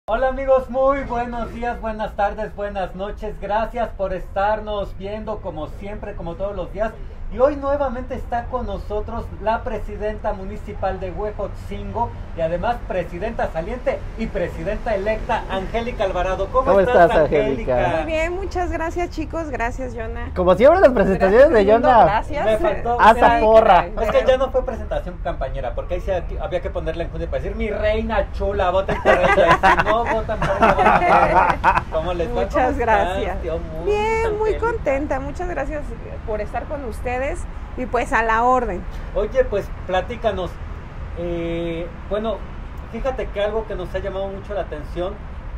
Hola amigos, muy buenos días, buenas tardes, buenas noches. Gracias por estarnos viendo como siempre, como todos los días. Y hoy nuevamente está con nosotros la presidenta municipal de Huejotzingo y además presidenta saliente y presidenta electa, Angélica Alvarado. ¿Cómo estás, Angélica? Muy bien, muchas gracias, chicos. Gracias, Yona. Como siempre las presentaciones de Yona. Gracias. Me faltó hasta porra. Es que ya no fue presentación campañera, porque ahí sí había que ponerle en junio para decir mi reina chula, voten por ella. Y si no votan por ella, ¿cómo les va? Muchas gracias. Bien, muy Angélica. contenta. Muchas gracias por estar con ustedes y pues a la orden. Oye, pues platícanos. Bueno, fíjate que algo que nos ha llamado mucho la atención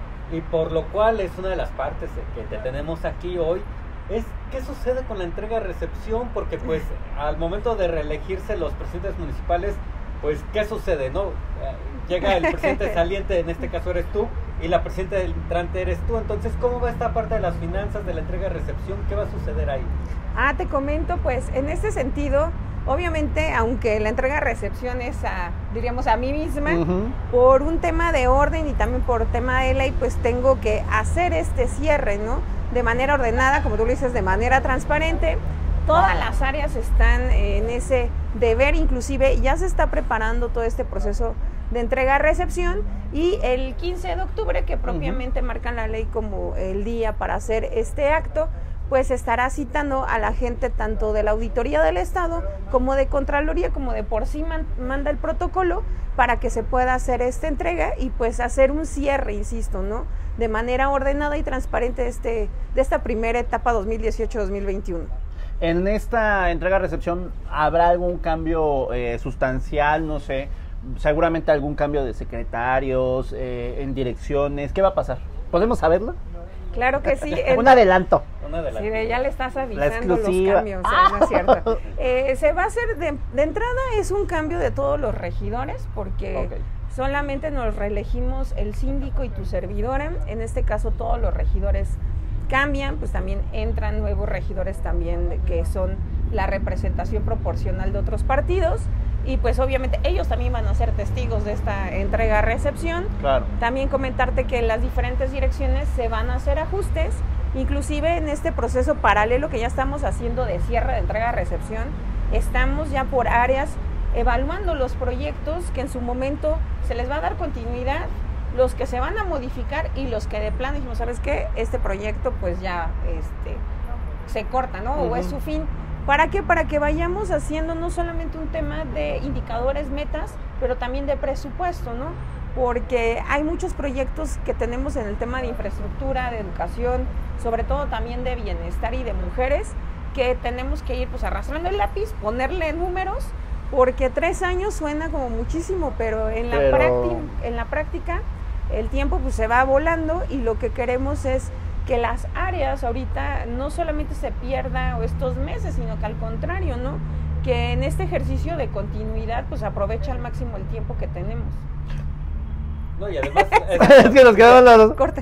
y por lo cual es una de las partes que te tenemos aquí hoy, es qué sucede con la entrega-recepción, porque pues al momento de reelegirse los presidentes municipales, pues qué sucede, ¿no? Llega el presidente saliente, en este caso eres tú, y la presidenta entrante eres tú. Entonces, ¿cómo va esta parte de las finanzas, de la entrega-recepción? ¿Qué va a suceder ahí? Te comento, pues en este sentido, obviamente, aunque la entrega-recepción es diríamos a mí misma, por un tema de orden y también por tema de ley, pues tengo que hacer este cierre, ¿no? De manera ordenada, como tú lo dices, de manera transparente. Todas las áreas están en ese deber, inclusive ya se está preparando todo este proceso de entrega-recepción y el 15 de octubre, que propiamente marcan la ley como el día para hacer este acto, pues estará citando a la gente tanto de la Auditoría del Estado como de Contraloría, como de por sí manda el protocolo para que se pueda hacer esta entrega y pues hacer un cierre, insisto, ¿no? De manera ordenada y transparente de esta primera etapa 2018-2021. En esta entrega-recepción, ¿habrá algún cambio sustancial? No sé, seguramente algún cambio de secretarios, en direcciones. ¿Qué va a pasar? ¿Podemos saberlo? Claro que sí. Un adelanto. Sí, ya le estás avisando los exclusiva. cambios, no es cierto. Se va a hacer, de entrada es un cambio de todos los regidores, porque solamente nos reelegimos el síndico y tu servidora. En este caso todos los regidores cambian, pues también entran nuevos regidores también que son la representación proporcional de otros partidos. Y pues obviamente ellos también van a ser testigos de esta entrega-recepción. Claro. También comentarte que en las diferentes direcciones se van a hacer ajustes, inclusive en este proceso paralelo que ya estamos haciendo de cierre de entrega-recepción, estamos ya por áreas evaluando los proyectos que en su momento se les va a dar continuidad, los que se van a modificar y los que de plano dijimos, ¿sabes qué? Este proyecto pues ya se corta, ¿no? O es su fin. ¿Para qué? Para que vayamos haciendo no solamente un tema de indicadores, metas, pero también de presupuesto, ¿no? Porque hay muchos proyectos que tenemos en el tema de infraestructura, de educación, sobre todo también de bienestar y de mujeres, que tenemos que ir pues arrastrando el lápiz, ponerle números, porque 3 años suena como muchísimo, pero en la práctica el tiempo pues se va volando y lo que queremos es que las áreas ahorita no solamente se pierda estos meses, sino que al contrario, ¿no? Que en este ejercicio de continuidad pues aprovecha al máximo el tiempo que tenemos. No, y además Es que nos quedamos los dos. Corte.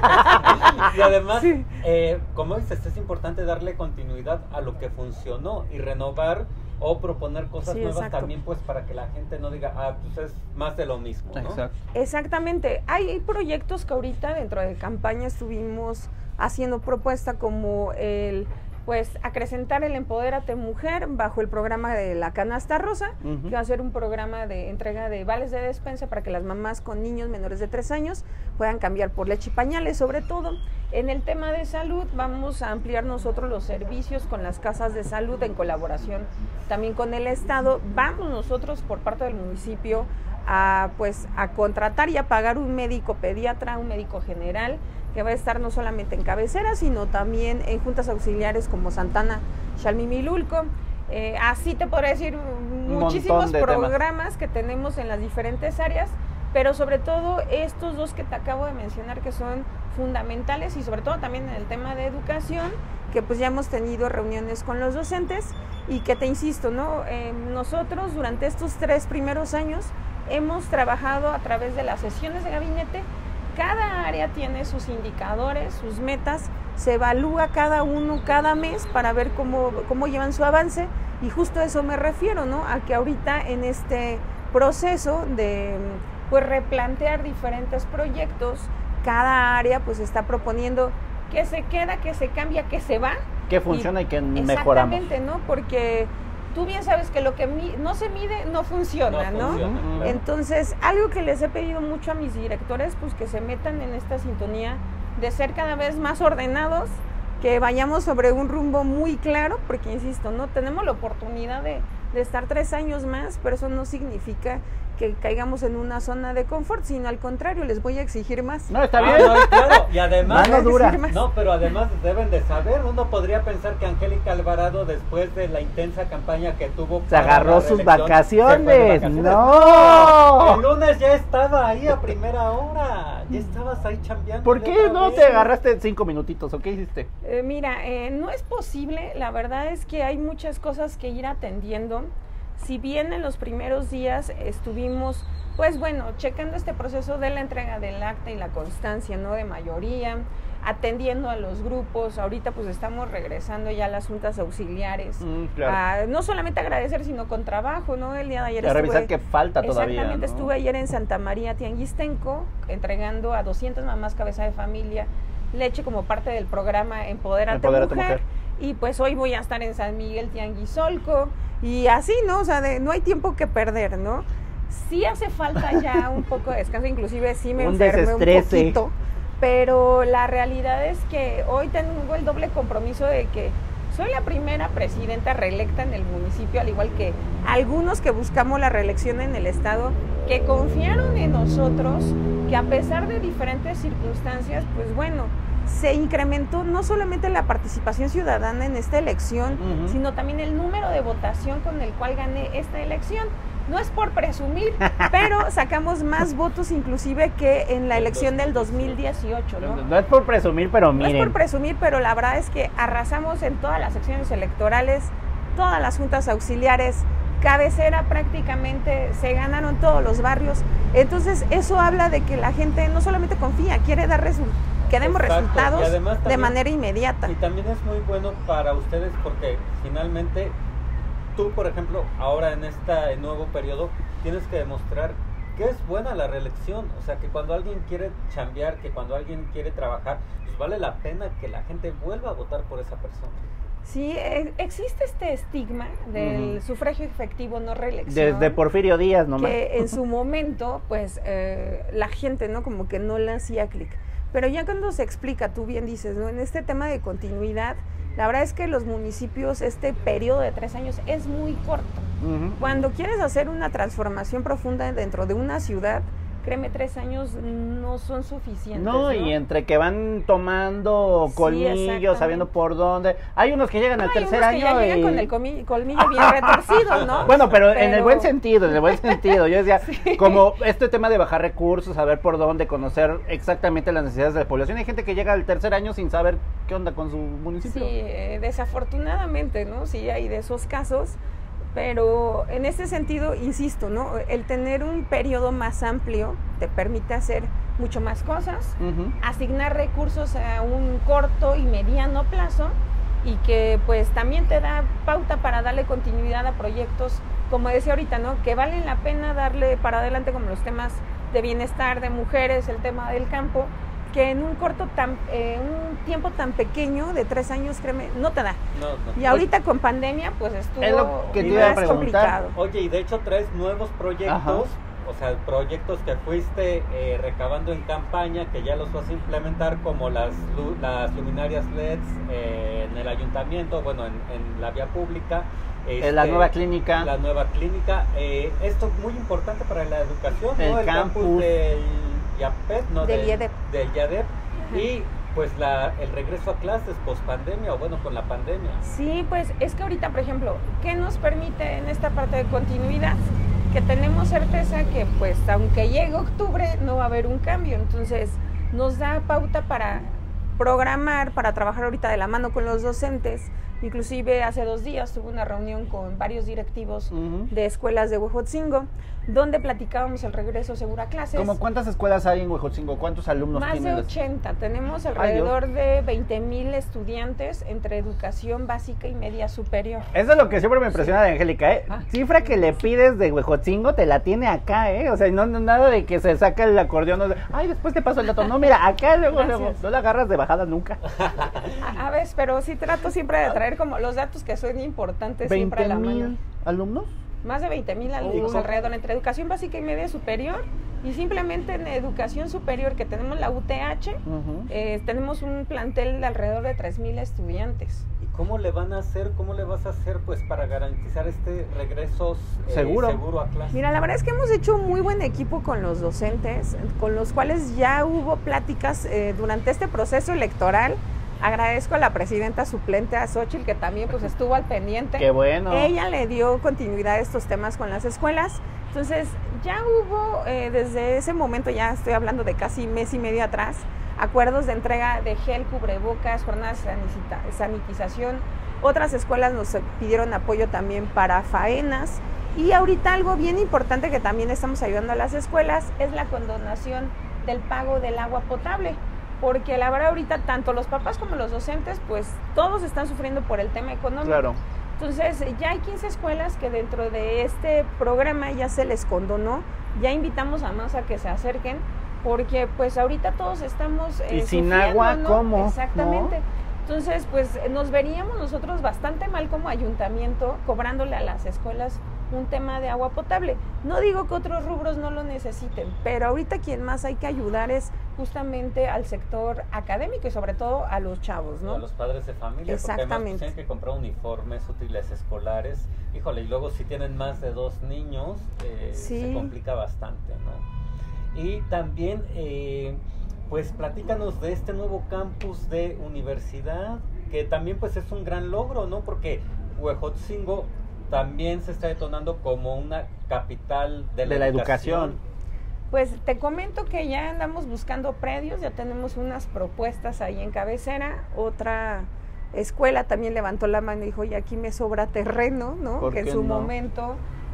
y además, Sí. como dices, es importante darle continuidad a lo que funcionó y renovar o proponer cosas nuevas exacto. también, pues para que la gente no diga, pues es más de lo mismo, ¿no? Exacto. Exactamente. Hay proyectos que ahorita dentro de campaña estuvimos haciendo propuesta como pues acrecentar el Empodérate Mujer bajo el programa de la Canasta Rosa, que va a ser un programa de entrega de vales de despensa para que las mamás con niños menores de 3 años puedan cambiar por leche y pañales. Sobre todo en el tema de salud vamos a ampliar nosotros los servicios con las casas de salud en colaboración también con el Estado. Vamos nosotros por parte del municipio a contratar y a pagar un médico pediatra, un médico general, que va a estar no solamente en cabecera, sino también en juntas auxiliares como Santana, Xalmimilulco. Así te podría decir muchísimos programas que tenemos en las diferentes áreas, pero sobre todo estos dos que te acabo de mencionar que son fundamentales y sobre todo también en el tema de educación, que pues ya hemos tenido reuniones con los docentes y que te insisto, ¿no? Nosotros durante estos 3 primeros años hemos trabajado a través de las sesiones de gabinete. Cada área tiene sus indicadores, sus metas, se evalúa cada uno cada mes para ver cómo llevan su avance y justo a eso me refiero, ¿no? A que ahorita en este proceso de pues replantear diferentes proyectos. Cada área pues está proponiendo qué se queda, qué se cambia, qué se va. Qué funciona y qué mejoramos. Exactamente, ¿no? Porque tú bien sabes que lo que no se mide no funciona, ¿no? Funciona, claro. Entonces, algo que les he pedido mucho a mis directores, pues que se metan en esta sintonía de ser cada vez más ordenados, que vayamos sobre un rumbo muy claro, porque insisto, no tenemos la oportunidad de estar 3 años más, pero eso no significa que caigamos en una zona de confort, sino al contrario, les voy a exigir más. No, está bien. No, claro, y además, Mano dura. no, pero además deben de saber, uno podría pensar que Angélica Alvarado, después de la intensa campaña que tuvo, Se agarró sus vacaciones. No, No. el lunes ya estaba ahí a primera hora, ya estabas ahí chambeando. ¿Por qué no te agarraste 5 minutitos o qué hiciste? Mira, no es posible, la verdad es que hay muchas cosas que ir atendiendo. Si bien en los primeros días estuvimos, pues bueno, checando este proceso de la entrega del acta y la constancia, ¿no?, de mayoría, atendiendo a los grupos, ahorita pues estamos regresando ya a las juntas auxiliares, Claro. no solamente agradecer, sino con trabajo, ¿no? El día de ayer A revisar qué falta todavía. Exactamente, ¿no? estuve ayer en Santa María Tianguistenco, entregando a 200 mamás cabeza de familia leche como parte del programa Empodera tu Mujer. Y pues hoy voy a estar en San Miguel Tianguisolco y así, ¿no? O sea, no hay tiempo que perder, ¿no? Sí hace falta ya un poco de descanso, inclusive sí me enfermé un poquito, pero la realidad es que hoy tengo el doble compromiso de que soy la primera presidenta reelecta en el municipio, al igual que algunos que buscamos la reelección en el estado, que confiaron en nosotros, que a pesar de diferentes circunstancias, pues bueno, se incrementó no solamente la participación ciudadana en esta elección, sino también el número de votación con el cual gané esta elección. No es por presumir, pero sacamos más votos inclusive que en la elección del 2018, ¿no? No es por presumir, pero miren. No es por presumir, pero la verdad es que arrasamos en todas las secciones electorales, todas las juntas auxiliares, cabecera prácticamente, se ganaron todos los barrios. Entonces eso habla de que la gente no solamente confía, quiere dar que demos resultados también, de manera inmediata. Y también es muy bueno para ustedes porque finalmente tú, por ejemplo, ahora en este nuevo periodo, tienes que demostrar que es buena la reelección. O sea, que cuando alguien quiere chambear, que cuando alguien quiere trabajar, pues vale la pena que la gente vuelva a votar por esa persona. Sí, existe este estigma del sufragio efectivo no reelección. Desde Porfirio Díaz nomás. Que en su momento, pues, la gente, ¿no? Como que no le hacía clic. Pero ya cuando se explica, tú bien dices, ¿no? En este tema de continuidad, la verdad es que los municipios, este periodo de 3 años es muy corto. Cuando quieres hacer una transformación profunda dentro de una ciudad, créeme, 3 años no son suficientes. No, y entre que van tomando colmillos, sabiendo por dónde. Hay unos que llegan al tercer año. Que ya llegan con el colmillo bien retorcido, ¿no? Bueno, pero en el buen sentido, en el buen sentido. Yo decía, como este tema de bajar recursos, saber por dónde, conocer exactamente las necesidades de la población. Hay gente que llega al tercer año sin saber qué onda con su municipio. Sí, desafortunadamente, ¿no? Sí, hay de esos casos. Pero en ese sentido, insisto, ¿no? El tener un periodo más amplio te permite hacer mucho más cosas, asignar recursos a un corto y mediano plazo y que pues también te da pauta para darle continuidad a proyectos, como decía ahorita, ¿no? Que valen la pena darle para adelante, como los temas de bienestar de mujeres, el tema del campo, que en un un tiempo tan pequeño de 3 años, créeme, no te da. No. Y ahorita con pandemia, pues estuvo más complicado. Oye, y de hecho traes nuevos proyectos, o sea, proyectos que fuiste recabando en campaña, que ya los vas a implementar, como las luminarias LEDs en el ayuntamiento, bueno, en la vía pública. La nueva clínica. La nueva clínica. Esto es muy importante para la educación, ¿no? El campus del YAPED, ¿no? Del IEDEP. Del IEDEP. Y pues el regreso a clases post pandemia, o bueno, con la pandemia. Sí, pues es que ahorita, por ejemplo, ¿qué nos permite en esta parte de continuidad? Que tenemos certeza que pues aunque llegue octubre no va a haber un cambio, entonces nos da pauta para programar, para trabajar ahorita de la mano con los docentes, Inclusive hace 2 días tuve una reunión con varios directivos Ujú. de escuelas de Huejotzingo, donde platicábamos el regreso seguro a clases. ¿Cómo cuántas escuelas hay en Huejotzingo? ¿Cuántos alumnos Más de tienen? 80. Tenemos alrededor de 20,000 estudiantes entre educación básica y media superior. Eso es lo que siempre me impresiona de Angélica, ¿eh? Ah. Cifra que le pides de Huejotzingo te la tiene acá, ¿eh? O sea, no nada de que se saca el acordeón, no de, ay, después te paso el dato. No, mira, acá luego, no la agarras de bajada nunca. A ver, pero sí trato siempre de traer como los datos que son importantes siempre a la mano. 20,000 alumnos. Más de 20,000 alumnos Uy. alrededor entre educación básica y media superior, y simplemente en educación superior que tenemos la UTH, Ujú. tenemos un plantel de alrededor de 3,000 estudiantes. ¿Y cómo le van a hacer, cómo le vas a hacer pues para garantizar este regreso Seguro. seguro a clase? Mira, la verdad es que hemos hecho un muy buen equipo con los docentes, con los cuales ya hubo pláticas durante este proceso electoral. Agradezco a la presidenta suplente, a Xochitl, que también pues estuvo al pendiente. Qué bueno. Ella le dio continuidad a estos temas con las escuelas. Entonces, ya hubo desde ese momento, ya estoy hablando de casi mes y medio atrás, acuerdos de entrega de gel, cubrebocas, jornadas de sanitización. Otras escuelas nos pidieron apoyo también para faenas. Y ahorita algo bien importante que también estamos ayudando a las escuelas es la condonación del pago del agua potable. Porque la verdad ahorita tanto los papás como los docentes, pues todos están sufriendo por el tema económico. Claro. Entonces ya hay 15 escuelas que dentro de este programa ya se les condonó, ya invitamos a más a que se acerquen, porque pues ahorita todos estamos Y sin sufriendo, agua, ¿no? ¿cómo? Exactamente. ¿No? Entonces pues nos veríamos nosotros bastante mal como ayuntamiento cobrándole a las escuelas un tema de agua potable. No digo que otros rubros no lo necesiten, pero ahorita quien más hay que ayudar es justamente al sector académico y sobre todo a los chavos, ¿no? A los padres de familia, porque además Exactamente. tienen que comprar uniformes, útiles escolares. Híjole, y luego si tienen más de 2 niños, Sí. se complica bastante, ¿no? Y también, pues platícanos de este nuevo campus de universidad, que también pues es un gran logro, ¿no? Porque Huejotzingo también se está detonando como una capital de la educación. Pues te comento que ya andamos buscando predios, ya tenemos unas propuestas ahí en cabecera. Otra escuela también levantó la mano y dijo, y aquí me sobra terreno, ¿no? ¿Por Que en qué su no? momento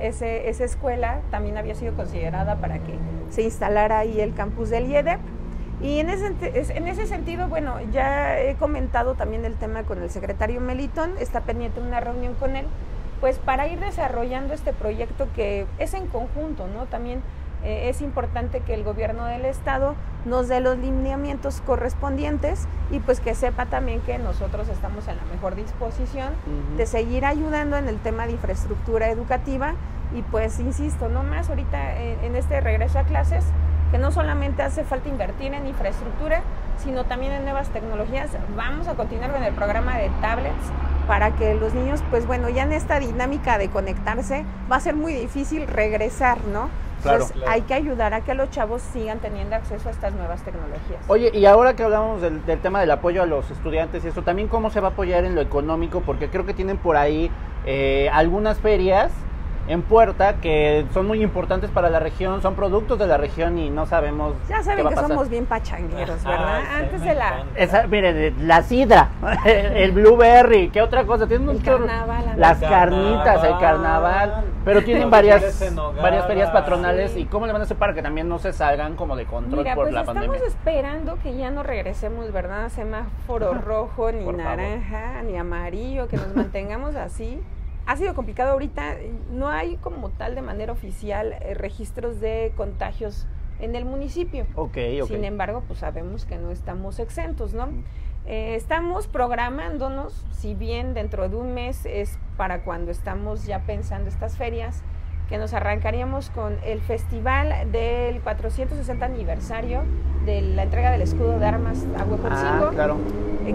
esa escuela también había sido considerada para que se instalara ahí el campus del IEDEP. Y en ese sentido, bueno, ya he comentado también el tema con el secretario Melitón, está pendiente una reunión con él, pues para ir desarrollando este proyecto que es en conjunto, ¿no? También es importante que el gobierno del estado nos dé los lineamientos correspondientes y pues que sepa también que nosotros estamos en la mejor disposición de seguir ayudando en el tema de infraestructura educativa y pues insisto, no más ahorita en este regreso a clases, que no solamente hace falta invertir en infraestructura, sino también en nuevas tecnologías. Vamos a continuar con el programa de tablets para que los niños, pues bueno, ya en esta dinámica de conectarse va a ser muy difícil regresar, ¿no? Claro. Entonces hay que ayudar a que los chavos sigan teniendo acceso a estas nuevas tecnologías. Oye, y ahora que hablamos del tema del apoyo a los estudiantes y eso, también cómo se va a apoyar en lo económico, porque creo que tienen por ahí algunas ferias en puerta que son muy importantes para la región, son productos de la región y no sabemos Ya qué saben va a que pasar. somos bien pachangueros, ¿verdad? Ay, sí, Antes me de la... encanta. Mire, la sidra, el blueberry, ¿qué otra cosa? Tienen El mucho- carnaval, amigo. las El carnitas, el carnaval, carnaval, pero tienen los varias chiles en nogada. varias ferias patronales. Sí. ¿Y cómo le van a hacer para que también no se salgan como de control Mira, por pues la estamos pandemia? esperando que ya no regresemos, ¿verdad? Semáforo rojo, ni Por favor. naranja, ni amarillo, que nos mantengamos así. Ha sido complicado ahorita, no hay como tal de manera oficial registros de contagios en el municipio. Ok. Sin embargo, pues sabemos que no estamos exentos, ¿no? Estamos programándonos, si bien dentro de un mes es para cuando estamos ya pensando estas ferias, que nos arrancaríamos con el festival del 460 aniversario de la entrega del escudo de armas a Huejotzingo. Claro. que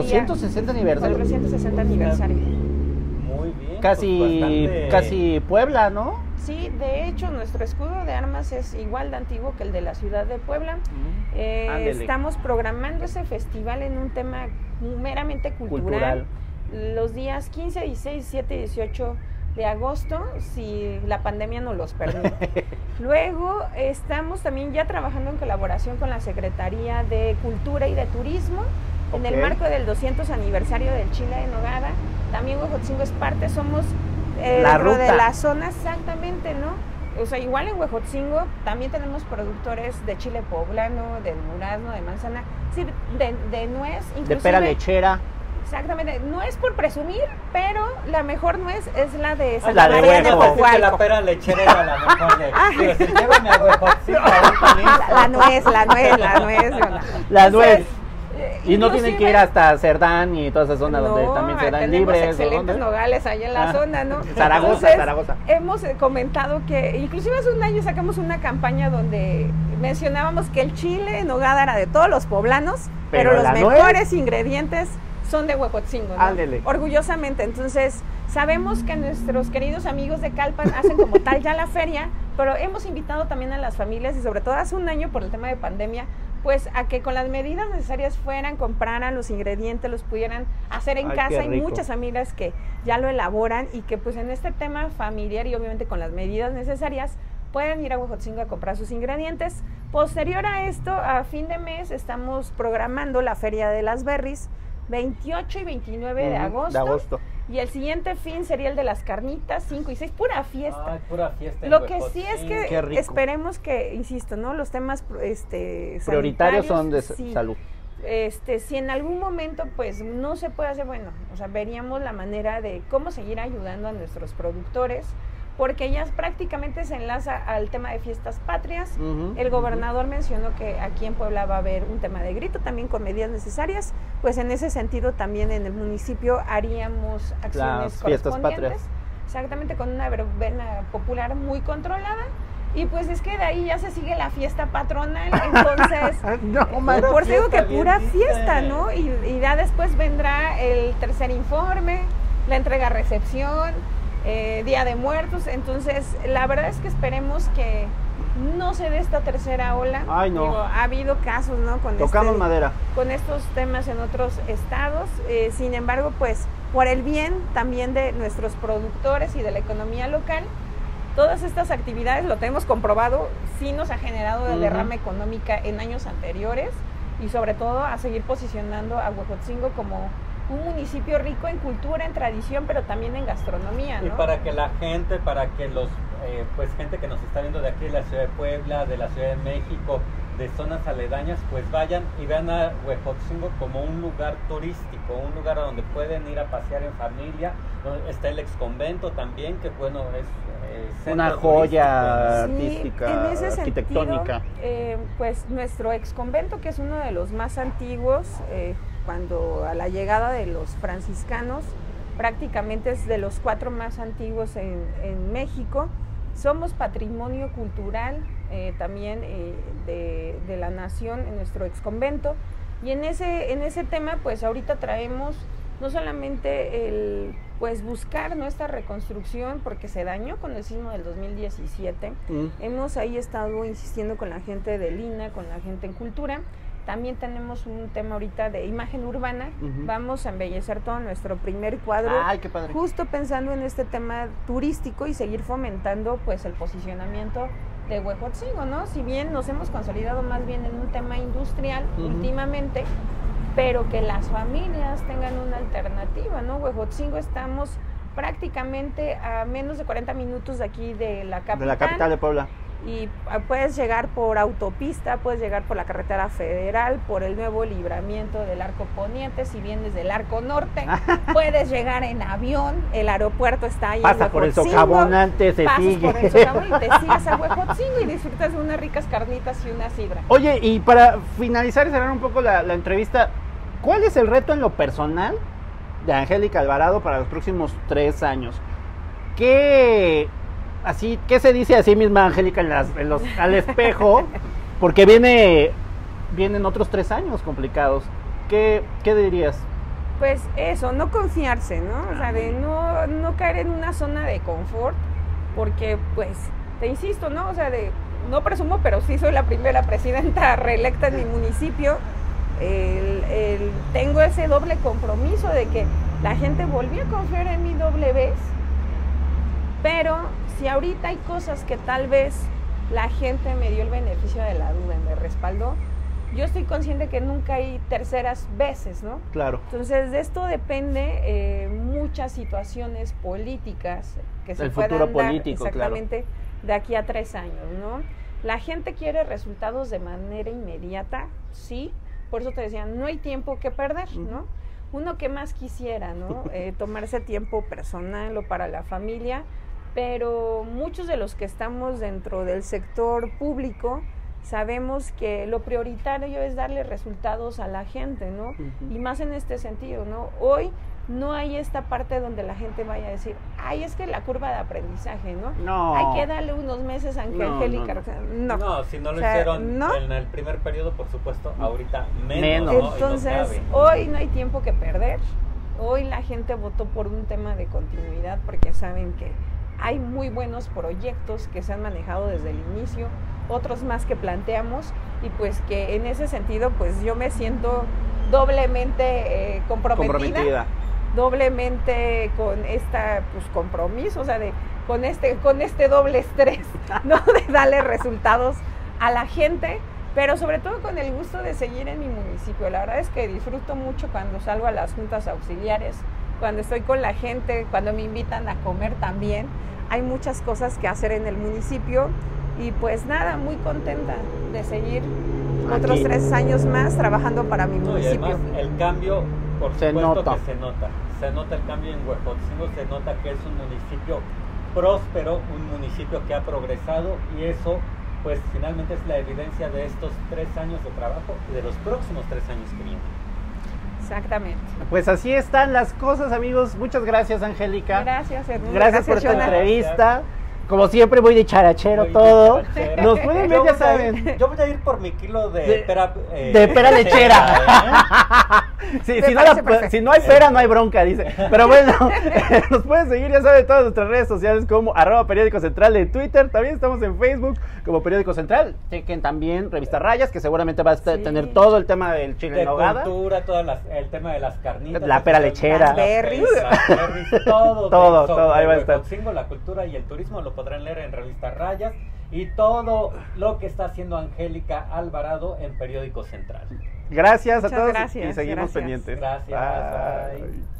460 aniversario. 460 aniversario. Muy bien. Casi, pues, bastante- casi Puebla, ¿no? Sí, de hecho, nuestro escudo de armas es igual de antiguo que el de la ciudad de Puebla. Ándele. Estamos programando ese festival en un tema meramente cultural. Los días 15, 16, 17 y 18 de agosto, si la pandemia nos los permite. Luego estamos también ya trabajando en colaboración con la Secretaría de Cultura y de Turismo en el Ok. marco del 200 aniversario del Chile de Nogada. también Huejotzingo es parte, somos La dentro de ruta. la zona, exactamente, ¿no? O sea, igual en Huejotzingo también tenemos productores de chile poblano, de durazno, de manzana, sí, de nuez, inclusive. De pera lechera. Exactamente, no es por presumir, pero la mejor nuez es la de Santa La de María de huevo. Pensé que la Coahualco. pera lechera era la mejor de... Quiero decir, llévame a Huejotzingo ahorita mismo. La nuez, Yona. La nuez. Entonces, Y no tienen que ir hasta Cerdán y toda esa zona donde también se dan tenemos libres. ¿o excelentes dónde? nogales allá en la zona, ¿no? Zaragoza, Entonces, Zaragoza. hemos comentado que, inclusive hace un año sacamos una campaña donde mencionábamos que el chile en nogada era de todos los poblanos, pero los la mejores ingredientes son de Huejotzingo, ¿no? Ándele. Orgullosamente. Entonces, sabemos que nuestros queridos amigos de Calpan hacen como tal ya la feria, pero hemos invitado también a las familias y sobre todo hace un año por el tema de pandemia, pues a que con las medidas necesarias fueran, compraran los ingredientes, los pudieran hacer en Ay, casa. qué Hay rico. muchas familias que ya lo elaboran y que pues en este tema familiar y obviamente con las medidas necesarias pueden ir a Huejotzingo a comprar sus ingredientes. Posterior a esto, a fin de mes estamos programando la Feria de las Berries, 28 y 29 de agosto. Y el siguiente fin sería el de las carnitas, 5 y 6, pura fiesta. Ay, pura fiesta en Lo que sí es Huejotzingo. Qué que rico. esperemos que, insisto, ¿no? Los temas Prioritarios son de sí. salud. Si en algún momento pues no se puede hacer, bueno, o sea, veríamos la manera de cómo seguir ayudando a nuestros productores, porque ya prácticamente se enlaza al tema de fiestas patrias. Ujú, El gobernador mencionó que aquí en Puebla va a haber un tema de grito también con medidas necesarias, pues en ese sentido también en el municipio haríamos acciones Las fiestas correspondientes, patrias. exactamente, con una verbena popular muy controlada. Y pues es que de ahí ya se sigue la fiesta patronal, entonces No, man. Pura por eso digo que fiesta, bien pura dice. fiesta, ¿no? Y ya después vendrá el tercer informe, la entrega-recepción, Día de Muertos. Entonces, la verdad es que esperemos que no se dé esta tercera ola. Ay, no. Digo, ha habido casos, ¿no? Tocamos madera. Con estos temas en otros estados. Sin embargo, pues, por el bien también de nuestros productores y de la economía local, todas estas actividades, lo tenemos comprobado, sí nos ha generado de derrama económica en años anteriores y sobre todo a seguir posicionando a Huejotzingo como un municipio rico en cultura, en tradición, pero también en gastronomía, ¿no? Y para que la gente, para que los, pues gente que nos está viendo de aquí de la ciudad de Puebla, de la Ciudad de México, de zonas aledañas, pues vayan y vean a Huejotzingo como un lugar turístico, un lugar a donde pueden ir a pasear en familia. Está el exconvento también, que bueno, es centro Una joya turístico, artística, en ese arquitectónica. sentido, pues nuestro exconvento, que es uno de los más antiguos, cuando a la llegada de los franciscanos, prácticamente es de los 4 más antiguos en México. Somos patrimonio cultural también de la nación en nuestro exconvento. Y en ese tema, pues ahorita traemos no solamente el pues buscar nuestra reconstrucción, porque se dañó con el sismo del 2017. Hemos ahí estado insistiendo con la gente del INA, con la gente en cultura. También tenemos un tema ahorita de imagen urbana. Vamos a embellecer todo nuestro primer cuadro. Ay, qué padre. Justo pensando en este tema turístico y seguir fomentando pues el posicionamiento de Huejotzingo, ¿no? Si bien nos hemos consolidado más bien en un tema industrial últimamente, pero que las familias tengan una alternativa, ¿no? Huejotzingo estamos prácticamente a menos de 40 minutos de aquí de la capital. De la capital de Puebla. Y puedes llegar por autopista, puedes llegar por la carretera federal, por el nuevo libramiento del Arco Poniente, si vienes del Arco Norte, puedes llegar en avión, el aeropuerto está ahí. Pasa por el socavón antes, se pasas sigue. por el socavón y te sigues a Huejotzingo y disfrutas de unas ricas carnitas y una sidra. Oye, y para finalizar y cerrar un poco la entrevista, ¿cuál es el reto en lo personal de Angélica Alvarado para los próximos 3 años? ¿Qué se dice a sí misma Angélica al espejo? Porque vienen otros 3 años complicados. ¿Qué dirías? Pues eso, no confiarse, ¿no? O sea, de no caer en una zona de confort, porque pues, te insisto, ¿no? O sea, no presumo, pero sí soy la primera presidenta reelecta en mi municipio. Tengo ese doble compromiso de que la gente volvió a confiar en mí doble vez, pero si ahorita hay cosas que tal vez la gente me dio el beneficio de la duda y me respaldó, yo estoy consciente que nunca hay terceras veces, ¿no? Claro. Entonces, de esto depende muchas situaciones políticas que se El puedan futuro dar político, exactamente de aquí a 3 años, ¿no? La gente quiere resultados de manera inmediata, sí, por eso te decía, no hay tiempo que perder, ¿no? Uno que más quisiera, ¿no? Tomarse tiempo personal o para la familia, pero muchos de los que estamos dentro del sector público sabemos que lo prioritario es darle resultados a la gente, ¿no? Y más en este sentido, ¿no? Hoy no hay esta parte donde la gente vaya a decir, ay, es que la curva de aprendizaje, ¿no? No. Hay que darle unos meses a Angélica. No, si no lo hicieron en el primer periodo, por supuesto, ahorita menos. ¿no? Entonces, hoy no hay tiempo que perder. Hoy la gente votó por un tema de continuidad porque saben que hay muy buenos proyectos que se han manejado desde el inicio, otros más que planteamos, y pues que en ese sentido pues yo me siento doblemente comprometida, doblemente con esta pues compromiso, o sea, con este doble estrés, ¿no? De darle resultados a la gente, pero sobre todo con el gusto de seguir en mi municipio. La verdad es que disfruto mucho cuando salgo a las juntas auxiliares, cuando estoy con la gente, cuando me invitan a comer también. Hay muchas cosas que hacer en el municipio y pues nada, muy contenta de seguir otros 3 años más trabajando para mi municipio. Y además el cambio, por supuesto que se nota el cambio en Huejotzingo, se nota que es un municipio próspero, un municipio que ha progresado, y eso pues finalmente es la evidencia de estos 3 años de trabajo y de los próximos 3 años que vienen. Exactamente. Pues así están las cosas, amigos. Muchas gracias, Angélica. Gracias, Edmundo. Gracias por esta Jonah. Entrevista. Como siempre voy de charachero todo. Nos pueden ver, ya saben. Yo voy a ir por mi kilo de pera, de pera lechera. Sí, si no hay pera, no hay bronca, dice. Pero bueno, nos pueden seguir, ya saben, en todas nuestras redes sociales como @Periódico Central en Twitter. También estamos en Facebook como Periódico Central. Chequen también Revista Rayas, que seguramente va a tener todo el tema del chile en nogada. Cultura, el tema de las carnitas. La pera lechera. Las berries. Todo. Ahí va a estar. La cultura y el turismo lo podrán leer en Revista Rayas, y todo lo que está haciendo Angélica Alvarado en Periódico Central. Gracias a Muchas todos gracias, y seguimos pendientes. Gracias. Bye.